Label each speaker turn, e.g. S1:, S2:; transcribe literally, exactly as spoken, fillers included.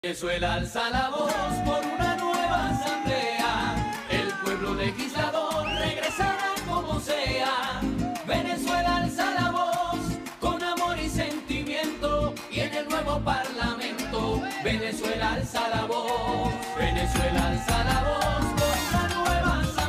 S1: Venezuela alza la voz por una nueva asamblea, el pueblo legislador regresará como sea. Venezuela alza la voz con amor y sentimiento, y en el nuevo parlamento Venezuela alza la voz. Venezuela alza la voz por una nueva asamblea.